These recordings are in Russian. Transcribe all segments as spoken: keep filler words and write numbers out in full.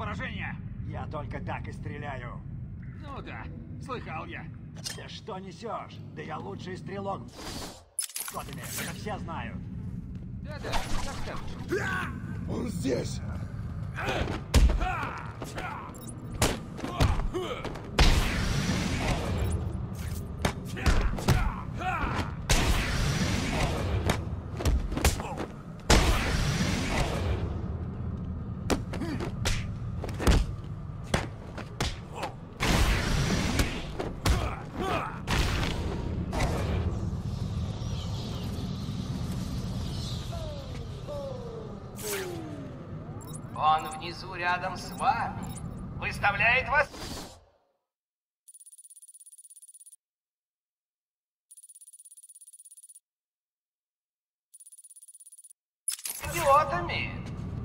поражение. Я только так и стреляю. Ну да, слыхал я. Да что несешь? Да я лучший стрелок. Скотами, это все знают. Да-да, как скажешь. Он здесь! Он внизу рядом с вами. Выставляет вас... идиотами.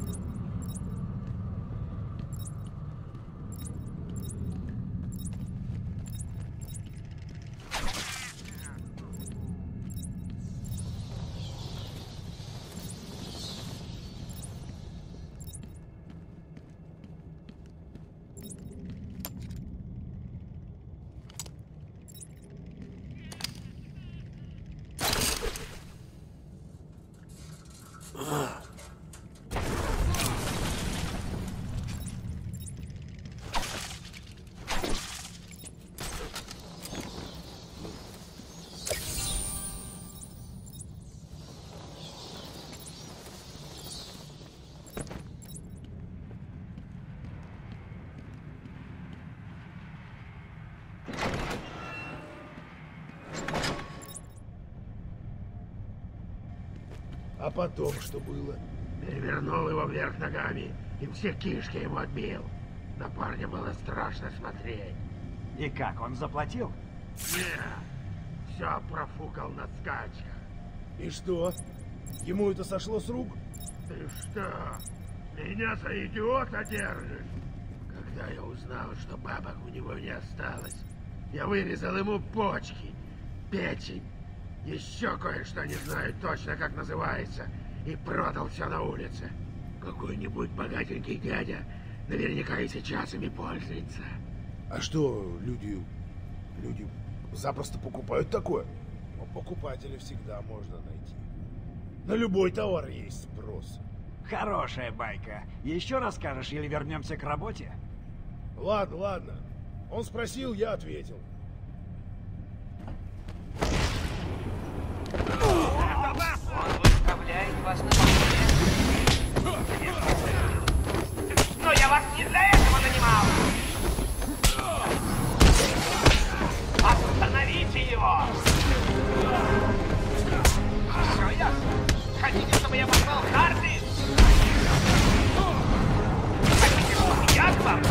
А потом что было? Перевернул его вверх ногами и все кишки ему отбил. На парня было страшно смотреть. И как, он заплатил? Не, все профукал на скачках. И что? Ему это сошло с рук? Ты что, меня за идиота держишь? Когда я узнал, что бабок у него не осталось, я вырезал ему почки, печень, еще кое-что, не знаю точно, как называется, и продал все на улице. Какой-нибудь богатенький дядя наверняка и сейчас ими пользуется. А что, люди... люди запросто покупают такое? Но покупателя всегда можно найти. На любой товар есть спрос. Хорошая байка. Еще расскажешь или вернемся к работе? Ладно, ладно. Он спросил, я ответил. Он выставляет вас на посмешище. Но я вас не для этого нанимал. Остановите его! Все ясно. Хотите, чтобы я послал карты? Хотите, чтобы я к вам?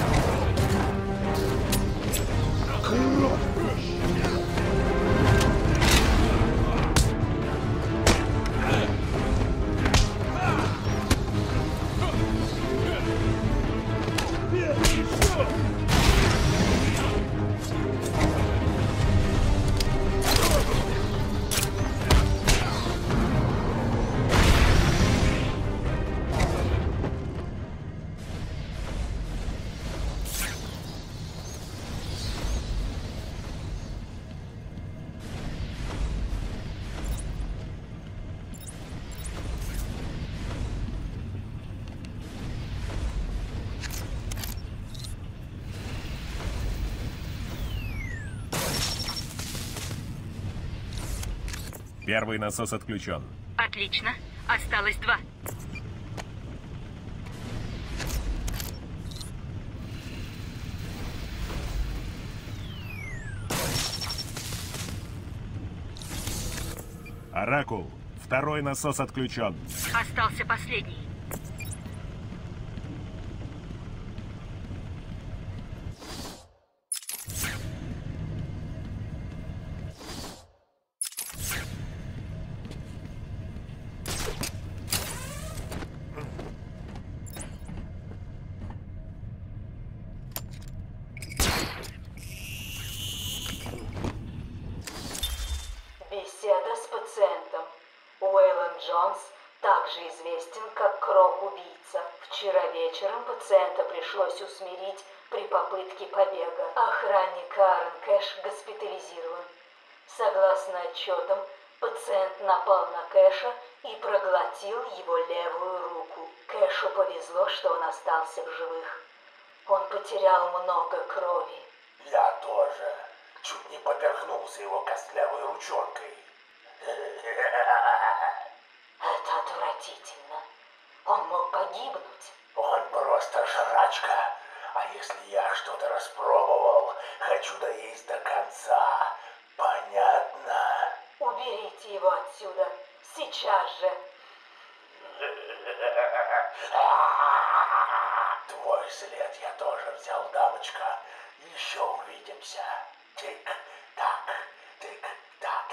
Первый насос отключен. Отлично. Осталось два. Оракул, второй насос отключен. Остался последний. Беседа с пациентом. Уэйлон Джонс также известен известен как Крок-убийца. Вчера вечером пациента пришлось усмирить при попытке побега. Охранник Аарон Кэш госпитализирован. Согласно отчетам, пациент напал на Кэша и проглотил его левую руку. Кэшу повезло, что он остался в живых. Он потерял много крови. Я тоже чуть не поперхнулся его костлявой ручонкой. Это отвратительно. Он мог погибнуть. Он просто жрачка. А если я что-то распробовал, хочу доесть до конца. Понятно? Уберите его отсюда. Сейчас же. Твой след я тоже взял, дамочка. Еще увидимся. Тик-так, тик-так.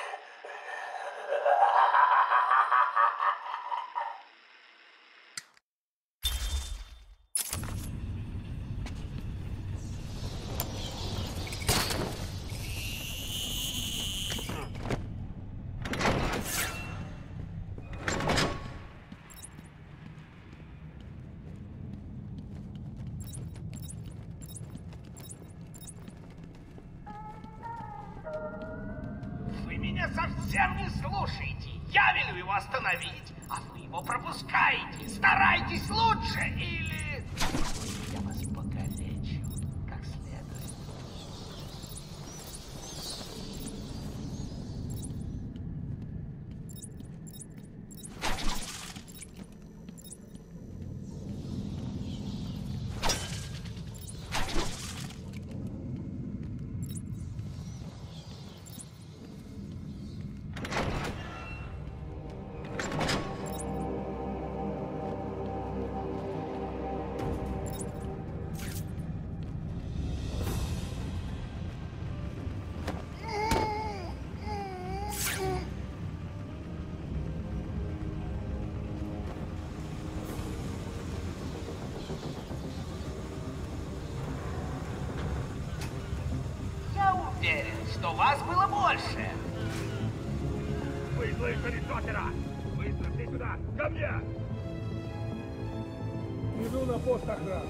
Совсем не слушайте. Я велю его остановить, а вы его пропускаете. Старайтесь лучше, или я вас покалечу как следует. Что вас было больше. Вы слышали Джокера? Быстро все сюда! Ко мне! Иду на пост охраны.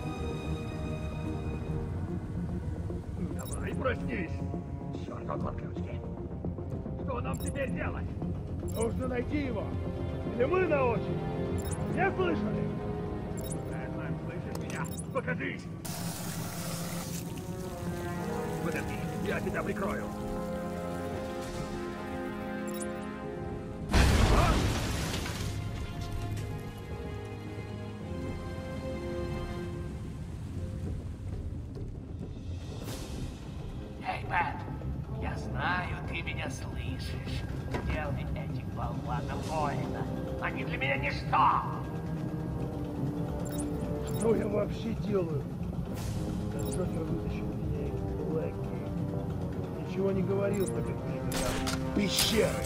Давай, проснись! Чёртов отключки! Что нам теперь делать? Нужно найти его. Или мы на очередь? Не слышали? Бэтмен, слышишь меня? Покажись! Подожди, я тебя прикрою. Эй, Бэт, я знаю, ты меня слышишь. Делай этих болванов воина. Они для меня ничто. Что я вообще делаю? Джокер вытащил меня из Блэки. Ничего не говорил, так как перебирал пещеры.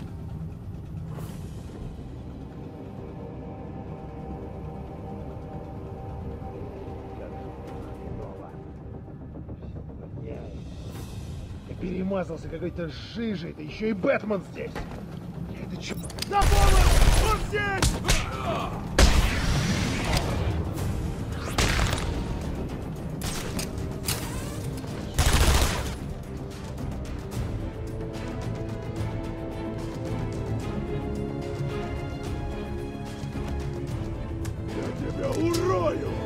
Как же хреново. Все воняет. Я перемазался какой-то жижей, да еще и Бэтмен здесь. Я это чё? На помощь! Он здесь! Урою!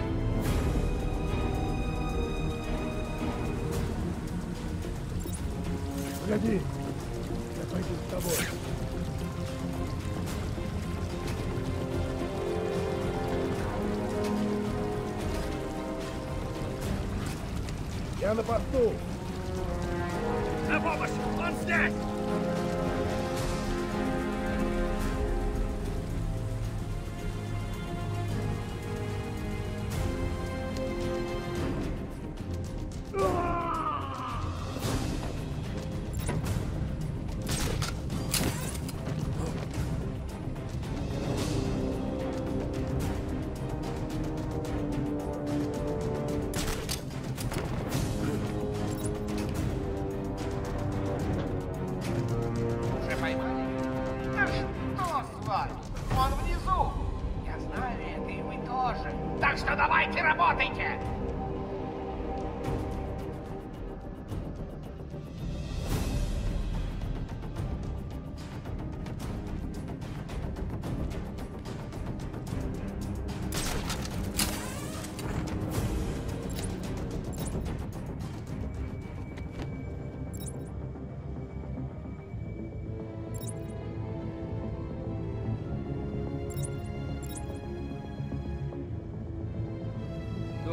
Погоди, я пойду с тобой. Я на посту. На помощь! Он здесь!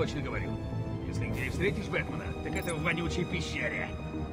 точно говорю. Если где и встретишь Бэтмена, так это в вонючей пещере.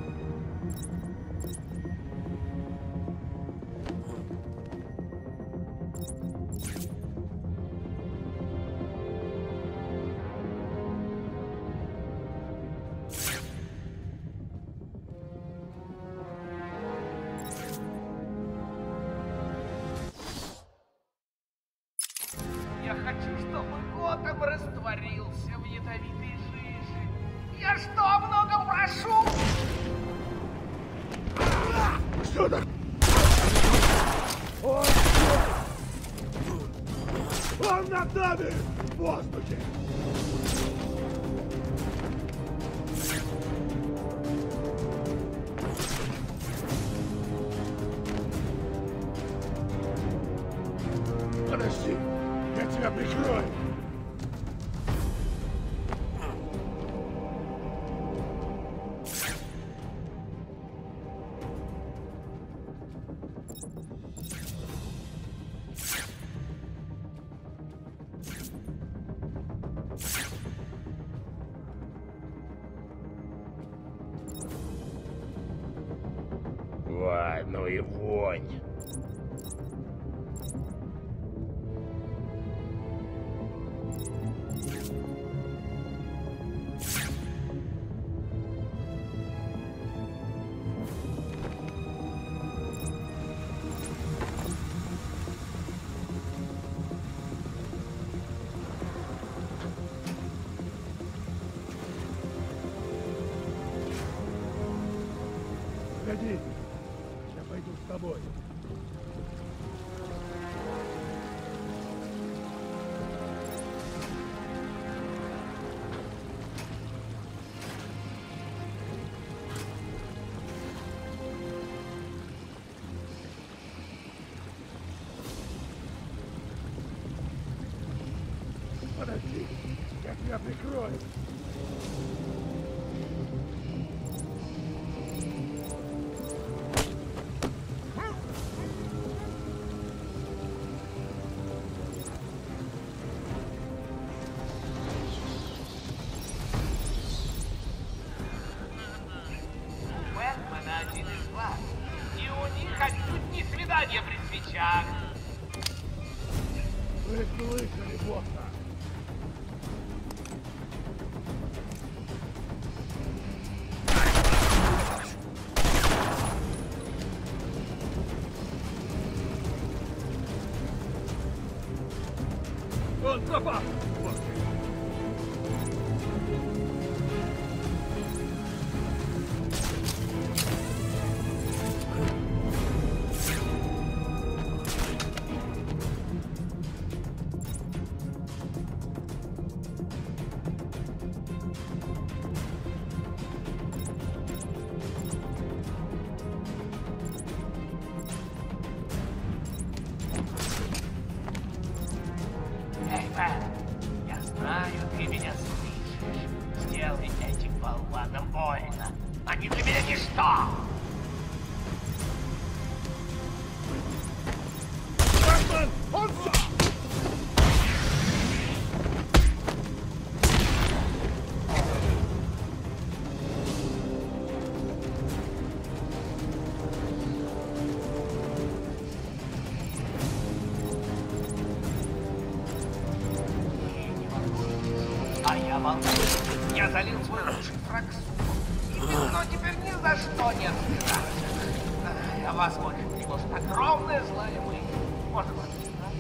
Я хочу, чтобы Готэм растворился в ядовитой жиже. Я что, много прошу? Что так? Он, он над нами в воздухе! Подожди, я тебя прикрою! Ой, ну и вонь. Погоди, я пойду с тобой. Подожди, я тебя прикрою. Бэтмена один из вас. И у них отнюдь не свидание при свечах. Вы слышали, босса? Он пропал! Эй, Бэт, я знаю, ты меня слышишь. Сделай этим болванам больно. Они для меня ничто. Бэтмен! Он... А я волнуюсь. Я залил свой лучший фраг супом. И никто теперь ни за что не отстирается. А вас больше тревожит огромная злая мысль. Можно вас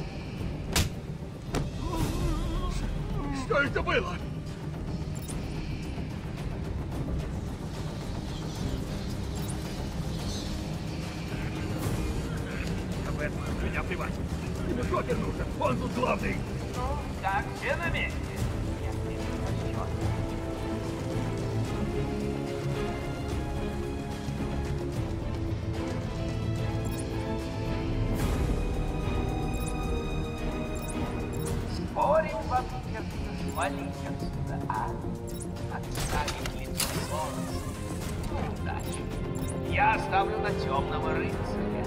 не Что это было? На Бэтмена с меня плевать. Тебе Джокер нужен, он тут главный. Ну, так, все на месте. Я не расчет. Спорим, вам придется свалить отсюда, а? Отставить лицо солнца. Ну, удачи. Я оставлю на темного рыцаря.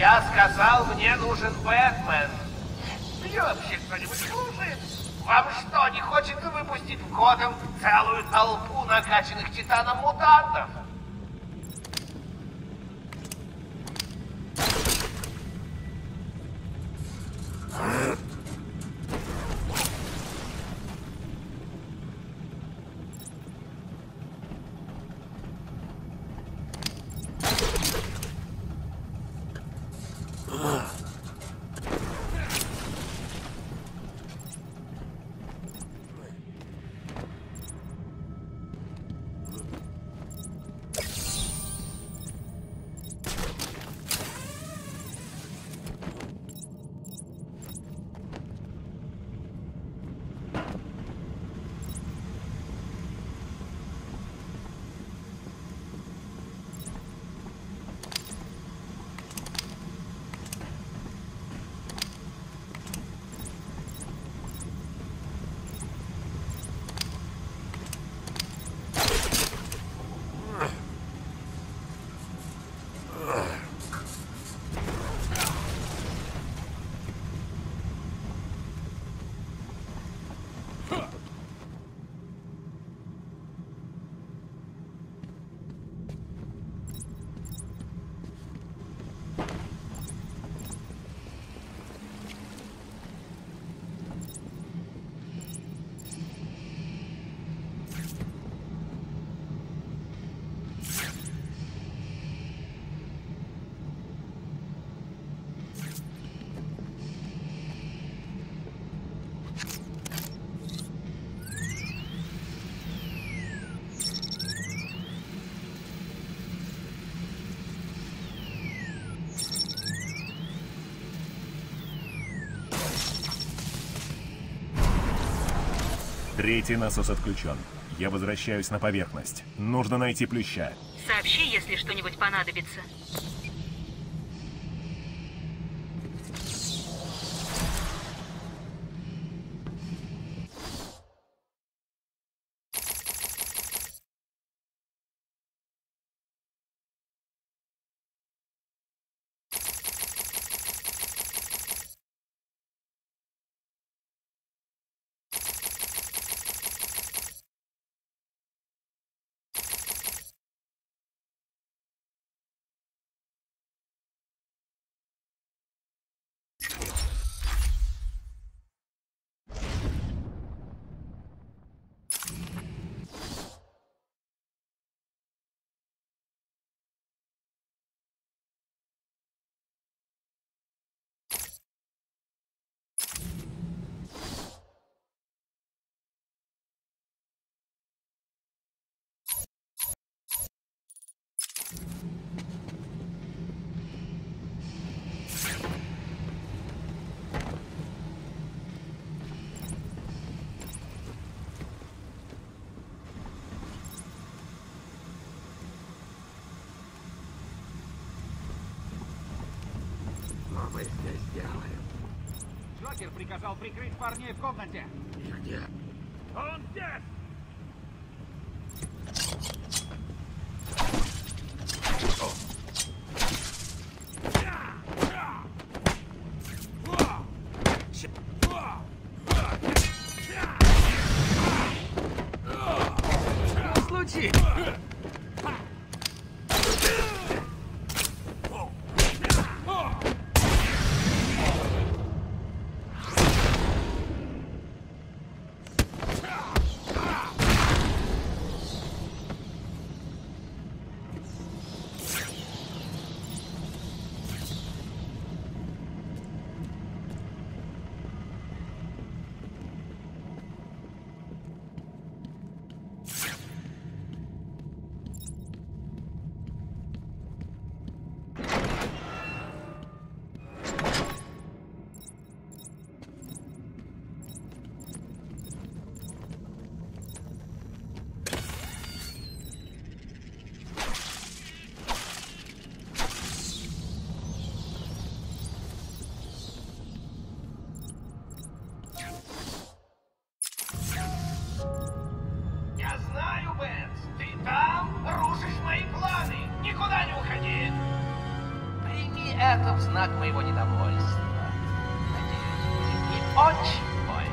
Я сказал, мне нужен Бэтмен. Меня вообще кто-нибудь слушает? Вам что, не хочется выпустить в Готэм целую толпу накачанных титаном-мутантов? Третий насос отключен. Я возвращаюсь на поверхность. Нужно найти Плюща. Сообщи, если что-нибудь понадобится. Мы здесь делаем. Джокер приказал прикрыть парней в комнате. И где? Он здесь! Что случилось? это в знак моего недовольства. Надеюсь, будет не очень больно.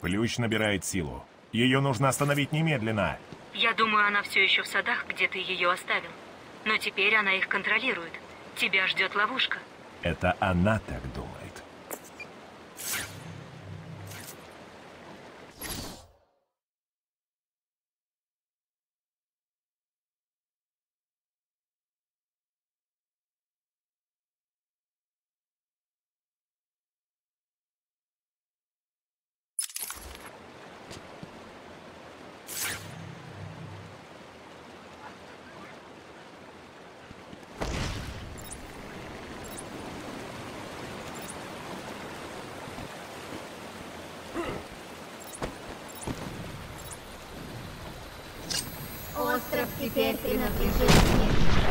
Плющ набирает силу. Ее нужно остановить немедленно. Я думаю, она все еще в садах, где ты ее оставил. Но теперь она их контролирует. Тебя ждет ловушка. Это она так думает. Остров теперь принадлежит мне.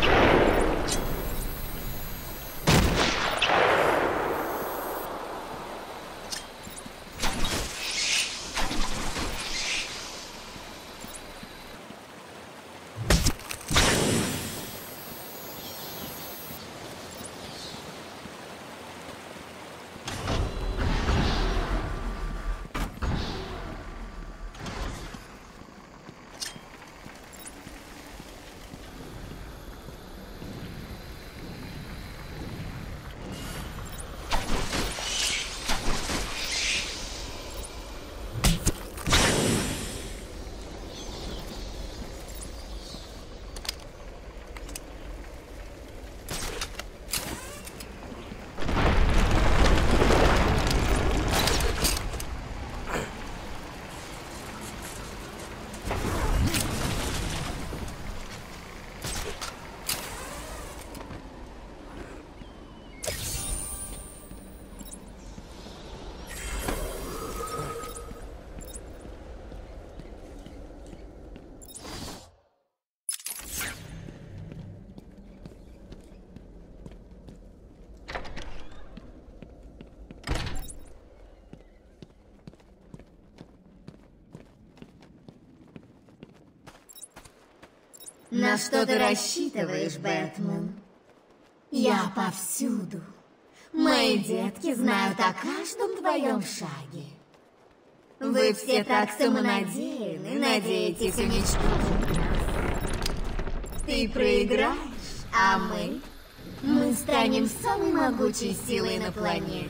На что ты рассчитываешь, Бэтмен? Я повсюду. Мои детки знают о каждом твоем шаге. Вы все так самонадеянны, надеетесь уничтожить нас. Ты проиграешь, а мы? Мы станем самой могучей силой на планете.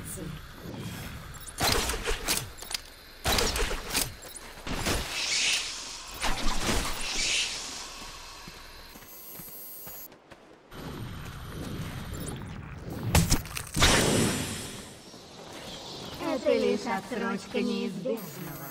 Это лишь отсрочка неизбежного.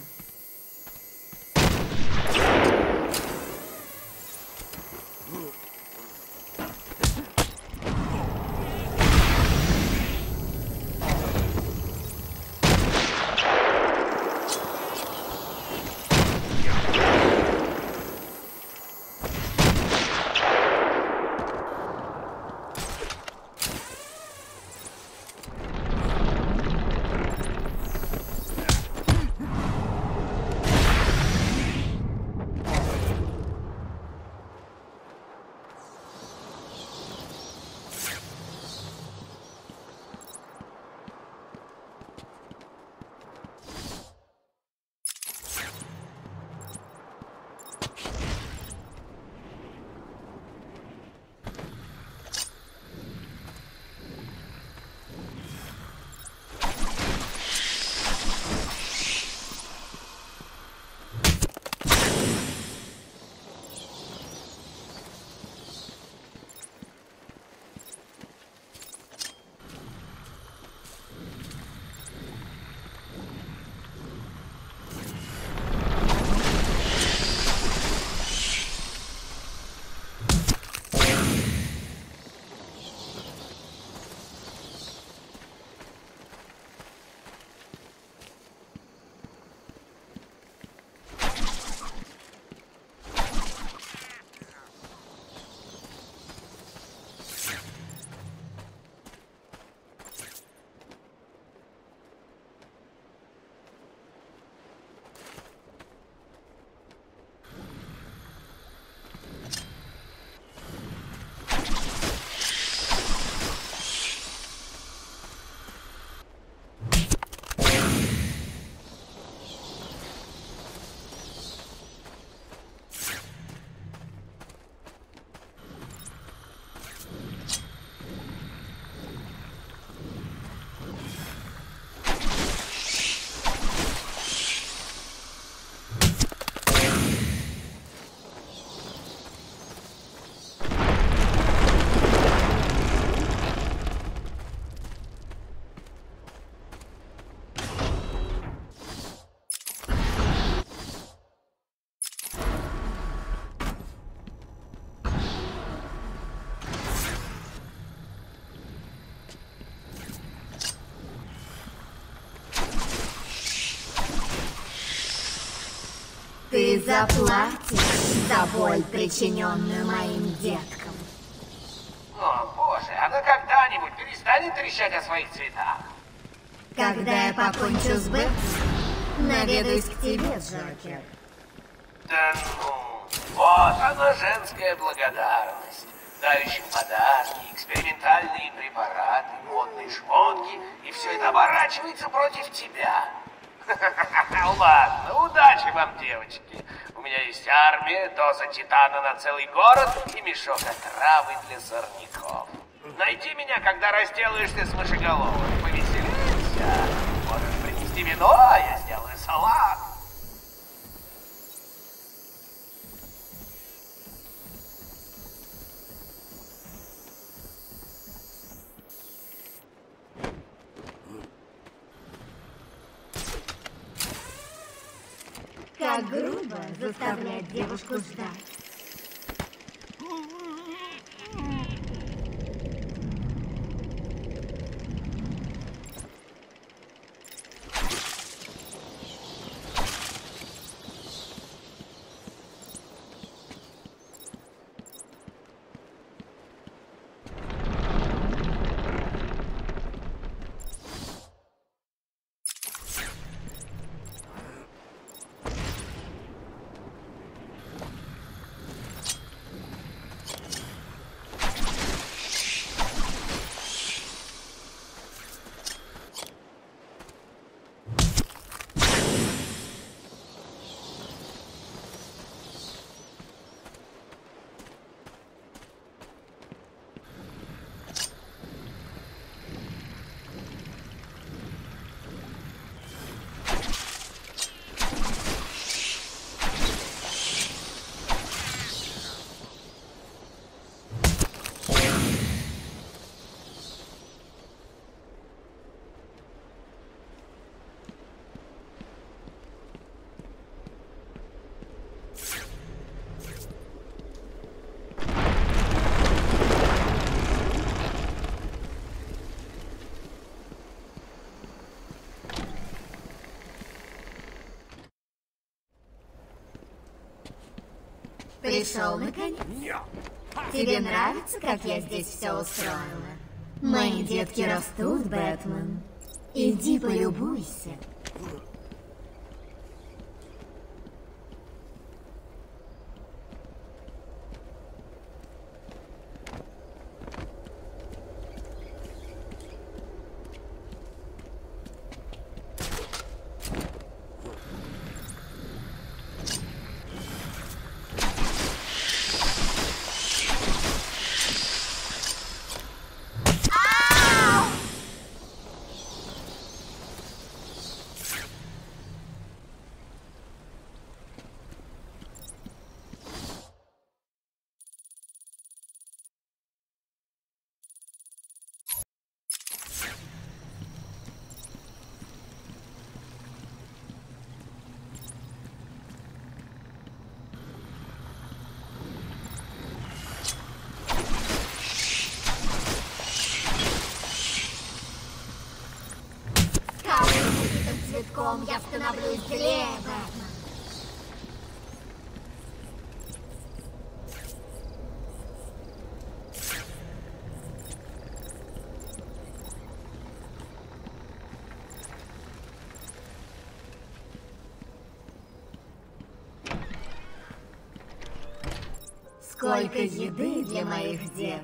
заплатишь за боль, причиненную моим деткам. О, боже, она когда-нибудь перестанет трещать о своих цветах. Когда я покончу с Бэт, наведаюсь к тебе, Джокер. Да ну, вот она, женская благодарность. Дарящим подарки, экспериментальные препараты, модные шмотки, и все это оборачивается против тебя. Ладно, удачи вам, девочки. У меня есть армия, доза титана на целый город и мешок отравы для сорняков. Найди меня, когда разделаешься с мышеголовой. Повеселимся. Можешь принести вино, а я сделаю салат. Как грубо заставлять девушку ждать. Пришел наконец? Тебе нравится, как я здесь все устроила? Мои детки растут, Бэтмен. Иди полюбуйся. Цветком я становлюсь злее, Бэтмен. Сколько еды для моих деток.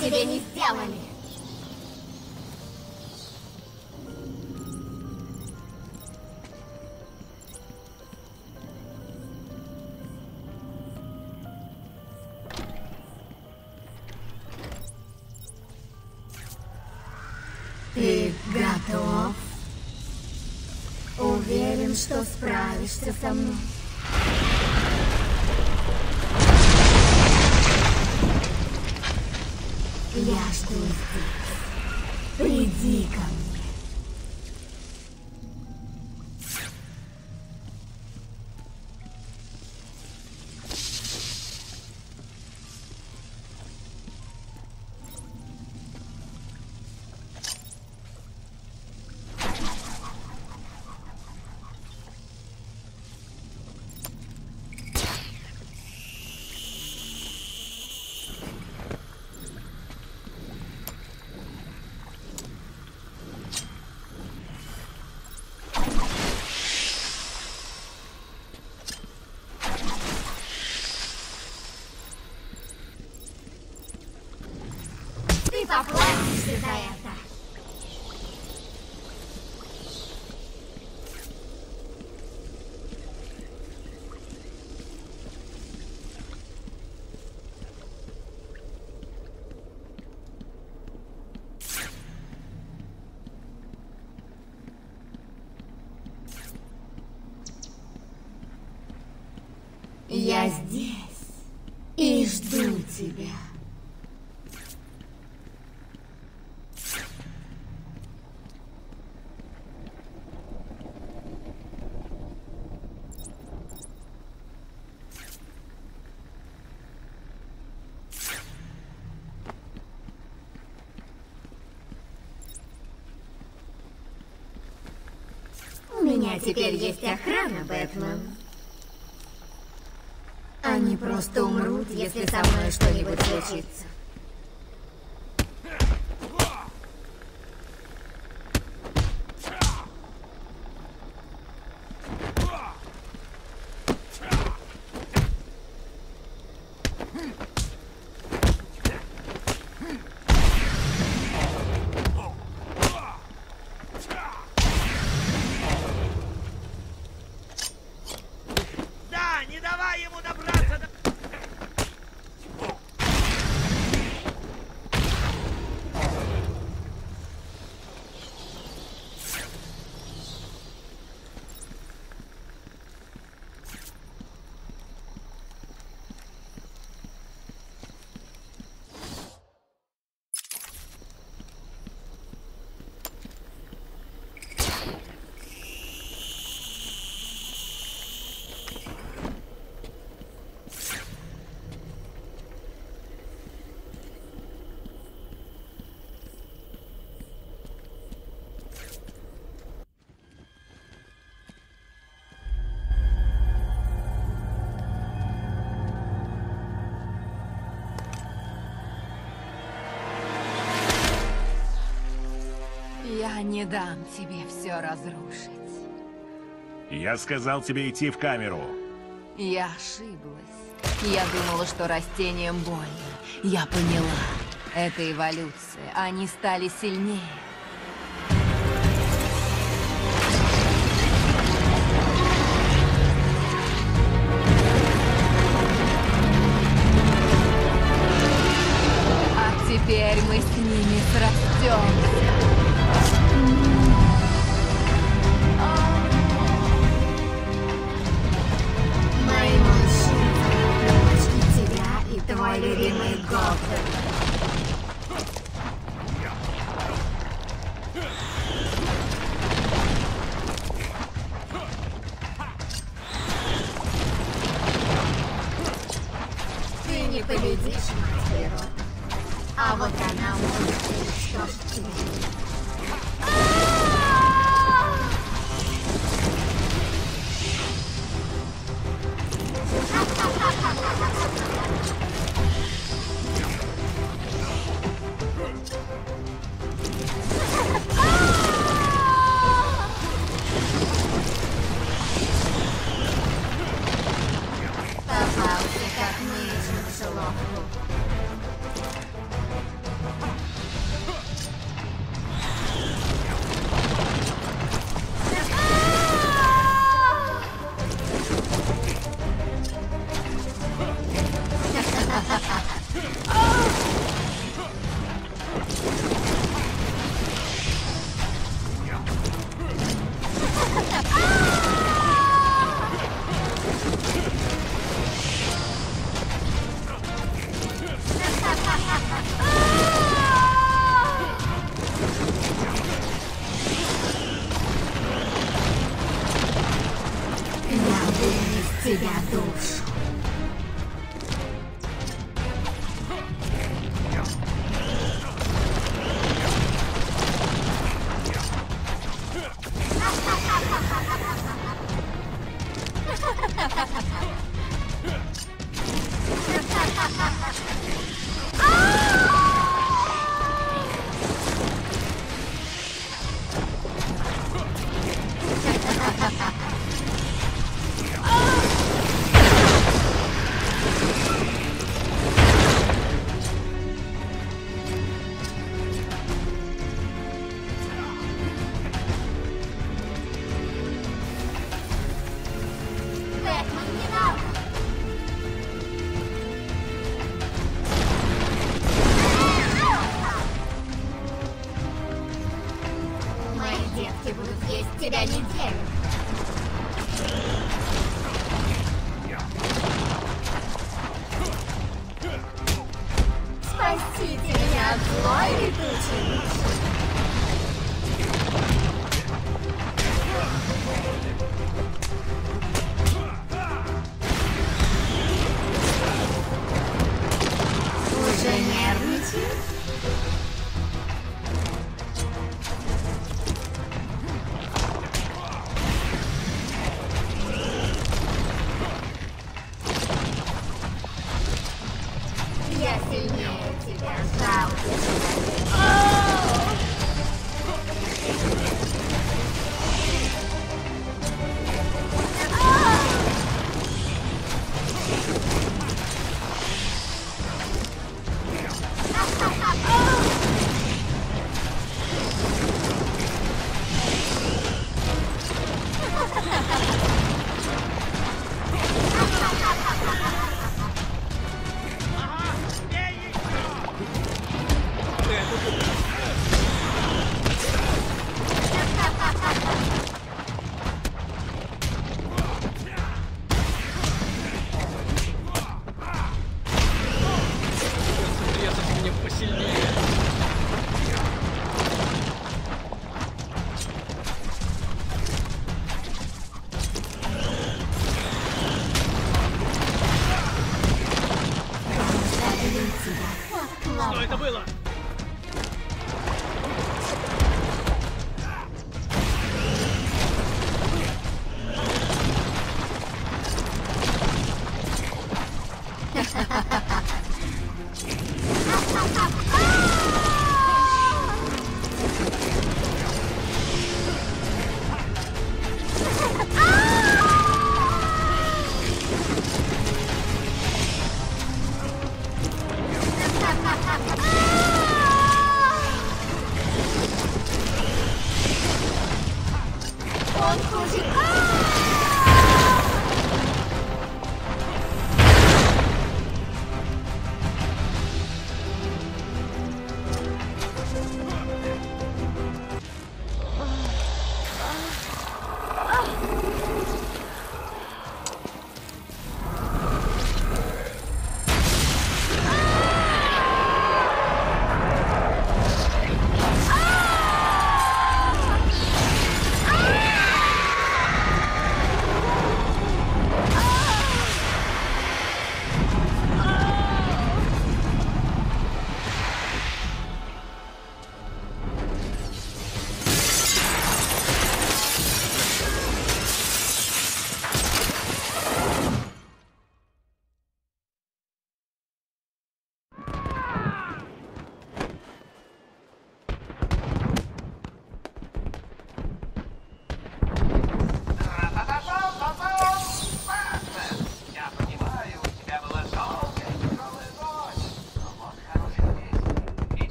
тебе не сделали? Ты готов? Уверен, что справишься со мной? Я жду здесь. Приди ко мне. Ты поплатишься за это. Я здесь и жду тебя. У меня теперь есть охрана, Бэтмен. Они просто умрут, если со мной что-нибудь случится. Да, не давай ему добраться до... Я не дам тебе все разрушить. Я сказал тебе идти в камеру. Я ошиблась. Я думала, что растениям больно. Я поняла. Это эволюция. Они стали сильнее. А теперь мы с ними срастемся. Мои мужчины, тебя и твой любимый Готэм. Ты не победишь мать природу, а вот она может уничтожить тебя. Попался как меч в мышеловку. есть тебя неделю.